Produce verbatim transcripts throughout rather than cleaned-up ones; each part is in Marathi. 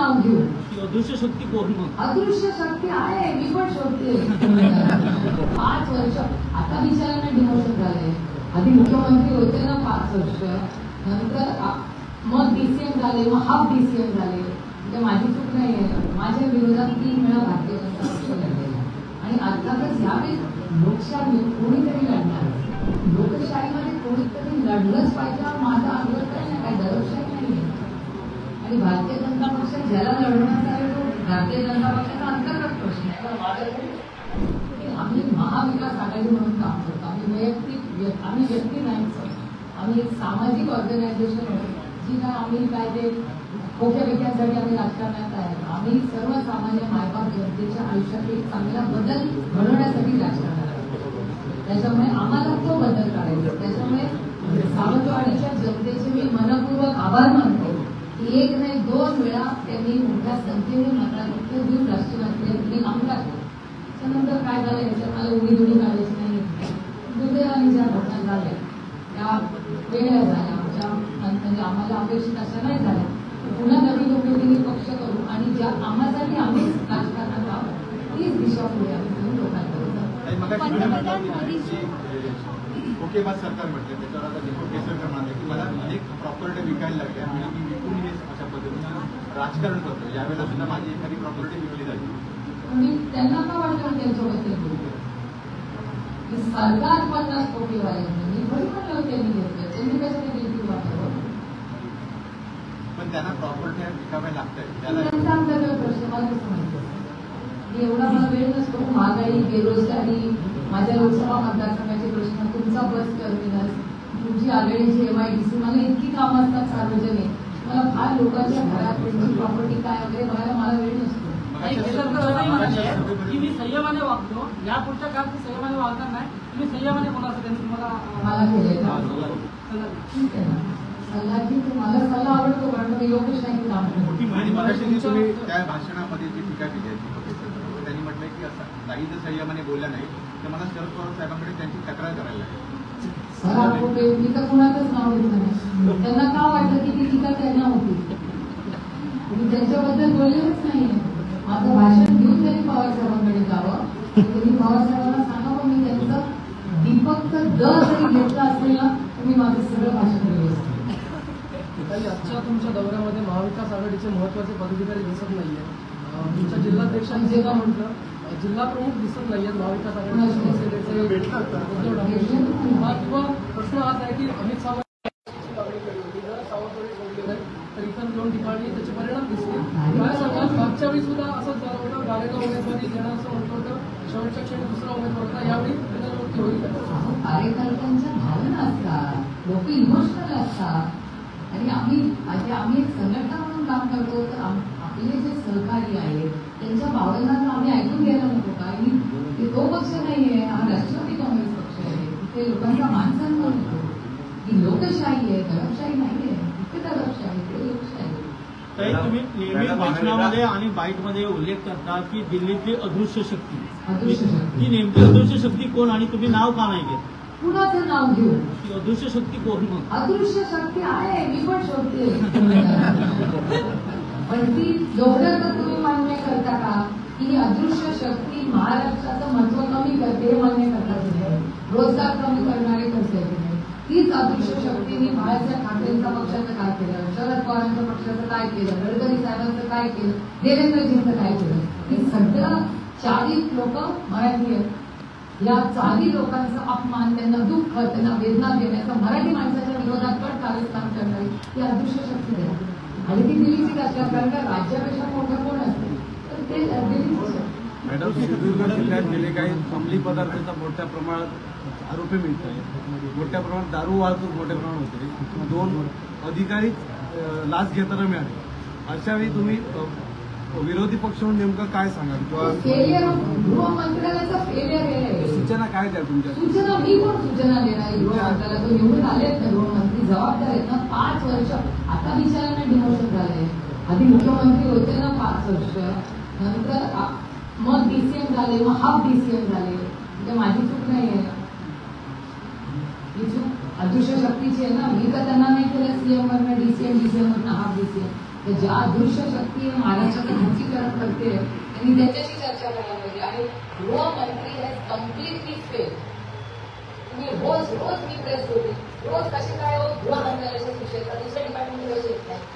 नाव घेऊ. अदृश्य शक्ती कोण? अदृश्य शक्ती आहे, मी पण शोधते. पाच वर्ष आता बिचारांना डिमोशन झालंय. आधी मुख्यमंत्री होते ना पाच वर्ष, नंतर मग डीसीएम झाले, मग हाफ डीसीएम झाले. म्हणजे माझी चूक नाही आहे. माझ्या विरोधात तीन वेळा भारतीय जनता पक्ष लढलेला आणि अर्थातच यावेळी लोकशाही कोणीतरी लढणार. लोकशाहीमध्ये कोणीतरी लढलंच पाहिजे हा माझा आग्रह नाही, काही दडपशाही नाही आहे. आणि भारतीय जनता पक्ष ज्याला लढवण्यात आले तो भारतीय जनता पक्षाचा अंतर्गत प्रश्न आहे. आम्ही महाविकास आघाडी म्हणून काम करतो. आम्ही वैयक्तिक आम्ही व्यक्ती नाही, आम्ही एक सामाजिक ऑर्गनायझेशन आहे जी काय आम्ही काय ते खोक्या विक्यांसाठी आम्ही राजकारणात आहे. आम्ही सर्वसामान्य मायबाप जनतेच्या आयुष्यात एक चांगला बदल घडवण्यासाठी राजकारणात आहे. त्याच्यामुळे आम्हाला तो बदल करायचा. त्याच्यामुळे सावंतवाडीच्या जनतेचे मी मनपूर्वक आभार मानतो की एक नाही दोन वेळा त्यांनी मोठ्या संख्येने मताधिक्य देऊन राष्ट्रवादीने आमदार केले. त्यानंतर काय झालं याच्यात मला उडी उडी काढायची नाही. दुर्दैवाने ज्या घटना झाल्या त्या वेगळ्या झाल्या, आमच्या म्हणजे आम्हाला अपेक्षित अशा नाही झाल्या. पुन्हा नवीन उमेदवारी पक्ष करू आणि ज्या आम्हासाठी आम्ही राजकारणात आहोत तीच दिशा पुढे आम्ही लोकांकडे खोकेबाज सरकार म्हटलं, त्याच्यावर आता खोके सरकार मानले की मला अनेक प्रॉपर्टी विकायला लागल्या आणि मी विकून हे अशा पद्धतीनं राजकारण करतो. यावेळेला सुद्धा माझी एखादी प्रॉपर्टी विकली जाईल. मी त्यांना का वाटलं त्यांच्याबद्दल बोलतो की सरकार पन्नास कोटी वाल्यांनी मी थोडी म्हटलं त्यांनी घेतलं, त्यांनी कशाने घेतली वाटलं. पण त्यांना प्रॉपर्टी विकाव्या लागतात, त्याला प्रश्न मला कसं माहिती. मी एवढा मला वेळ नसतो. महागाई, बेरोजगारी, माझ्या लोकसभा मतदारसंघाचे प्रश्न, तुमचा बस टर्मिनस, तुमची आघाडीची एमआयडीसी, मला इतकी कामं असतात सार्वजनिक. मला फार लोकांच्या घरात त्यांची प्रॉपर्टी काय वगैरे बघायला मला वेळ नसतो. की मी संयमाने वागतो, या पुढच्या काळात संयमाने वागणार नाही. तुम्ही संयमाने बोला असं त्यांनी तुम्हाला मला केलं ठीक आहे ना. सल्ला की तुम्हाला सल्ला आवडतो कारण मी योगेश नाही काम करतो. तुम्ही त्या भाषणामध्ये जी टीका केली आहे त्यांनी म्हटलंय की असं काही जर संयमाने बोलला नाही तर मला शरद पवार साहेबांकडे त्यांची तक्रार करायला लागेल. मी तर कुणाचंच नाव घेतलं नाही. त्यांना का वाटलं की ती टीका त्यांना होती. मी त्यांच्याबद्दल बोललेच नाही. माझं भाषण घेऊन त्यांनी पवार साहेबांकडे जावं, त्यांनी पवार साहेबांना सांगावं मी त्यांचं दीपकचं द जरी घेतलं असेल ना तर मी माझं सगळं भाषण व्यवस्थित. आजच्या तुमच्या दौऱ्यामध्ये महाविकास आघाडीचे महत्वाचे पदाधिकारी दिसत नाहीये. तुमच्या जिल्हाध्यक्षांनी जे का म्हटलं जिल्हा प्रमुख दिसत नाहीयेत महाविकास आघाडीचे शिवसेनेचे किंवा प्रश्न हाच आहे की अमित सावंत तर इतर दोन ठिकाणी त्याचे परिणाम दिसतील. काय सांगाल मागच्या वेळी सुद्धा असंच झालं होतं, गारेला उमेदवारी घेणं असं म्हणतो होतं, शेवटच्या क्षणी दुसरा उमेदवार होता. यावेळी पुनरावृत्ती होईल. कार्यकर्त्यांच्या भावना असतात, लोक इमोशनल असतात आणि आम्ही आम्ही एक संघटना म्हणून काम करतो तर आपले जे सहकारी आहेत त्यांच्या भावनांना आम्ही ऐकून घ्यायला नको का. आणि तो पक्ष नाहीये, हा राष्ट्रवादी काँग्रेस पक्ष आहे. तिथे लोकांचा मानसन्मान होतो. ही लोकशाही आहे, दडपशाही नाहीये. तिथे दडपशाही, ते लोकशाही. तुम्ही नेहमी भाषणामध्ये आणि बाईटमध्ये उल्लेख करता की दिल्लीतली अदृश्य शक्ती, अदृश्य शक्ती ती नेमकी अदृश्य शक्ती कोण आणि तुम्ही नाव का नाही घेत? कुणाचं नाव घेऊ? अदृश्य शक्ती कोण? मग अदृश्य शक्ती आहे, मी पण शोधते. पण ती एवढं तर तुम्ही मान्य करता का की ही अदृश्य शक्ती महाराष्ट्राचं महत्व कमी करते, हे मान्य करता की नाही? रोजगार कमी करणारे करते की नाही? तीच अदृश्य शक्तीने बाळासाहेब ठाकरेंच्या पक्षाचं काय केलं, शरद पवारांच्या पक्षाचं काय केलं, गडकरी साहेबांचं काय केलं, देवेंद्रजींचं काय केलं. ही सगळं चाळीस लोक मराठी आहेत. या चाळी लोकांचा अपमान, त्यांना दुःख, त्यांना वेदना देण्याचा मराठी माणसाच्या विरोधात पण कार्यक्रम करणारी ही अदृश्य शक्ती आहे. आणि ती दिल्लीची असतात कारण का राज्यापेक्षा मोठं कोण असते तर ते दिल्लीच. मॅडम, सिंधुदुर्ग जिल्ह्यात गेले काही अंमली पदार्थांचा मोठ्या प्रमाणात आरोपी मिळत आहेत. मोठ्या प्रमाणात दारू वाहतूक मोठ्या प्रमाणात होते. दोन अधिकारी लाच घेताना मिळाले. अशा वेळी तुम्ही विरोधी पक्ष म्हणून नेमकं काय सांगाल किंवा फेलियर गृहमंत्रालयाचा फेलियर आहे. सूचना काय द्या तुमच्या? सूचना मी पण सूचना देणार. गृहमंत्रालयात निवडून आलेत ना गृहमंत्री, जबाबदार आहेत ना. पाच वर्ष आता बिचारांना डिमोशन झालंय. आधी मुख्यमंत्री होते ना पाच वर्ष, नंतर मग डीसीएम झाले, मग हाफ डीसीएम झाले. म्हणजे माझी चूक नाही आहे. ही चूक अदृश्य शक्तीची आहे ना. मी तर त्यांना नाही केलं सीएम वरनं डीसीएम, डीसीएम वरनं हाफ डीसीएम. तर ज्या अदृश्य शक्ती महाराष्ट्राचं खच्चीकरण करते त्यांनी त्याच्याशी चर्चा करायला पाहिजे. आणि गृहमंत्री हॅज कम्प्लिटली फेल. तुम्ही रोज रोज मी प्रेस होते, रोज कसे काय हो गृह मंत्रालयाच्या सुशेषा दुसऱ्या डिपार्टमेंट कसे येत नाही.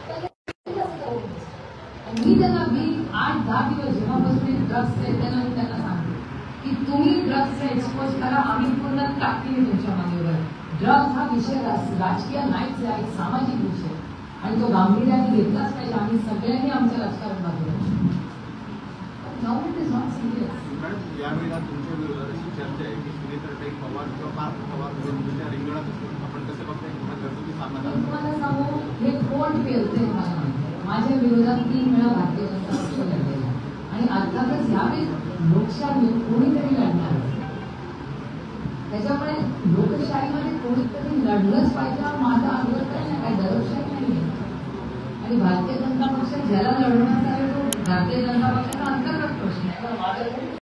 मी त्यांना मी आठ दहा दिवस जेव्हापासून ड्रग्स आहेत त्यांना मी त्यांना सांगते की तुम्ही ड्रग्सचा एक्सपोज करा, आम्ही पूर्ण ताकदीने तुमच्या मागेवर. ड्रग्स हा विषय राजकीय नाहीच आहे, एक सामाजिक विषय आणि तो गांभीर्याने घेतलाच पाहिजे. आम्ही सगळ्यांनी आमचं राजकारण बाजूला. Government is not serious. Madam यावेळेला तुमच्या विरोधात अशी चर्चा आहे की सुनेत्र टेक पवार किंवा पार्थ पवार तुमच्या रिंगणात असतो. आपण कसं बघताय किंवा घरगुती सामना मी तुम्हाला सांगू, हे कोण पेरतंय मला माहिती. माझ्या विरोधात तीन वेळा भारतीय जनता पक्ष लढलेला आणि अर्थातच यावेळी लोकशाही कोणीतरी लढणार. त्याच्यामुळे लोकशाहीमध्ये कोणीतरी लढलंच पाहिजे हा माझा आग्रह नाही, काही दडपशाही नाही. आणि भारतीय जनता पक्ष ज्याला लढवण्यात आले तो भारतीय जनता पक्षाचा अंतर्गत प्रश्न आहे.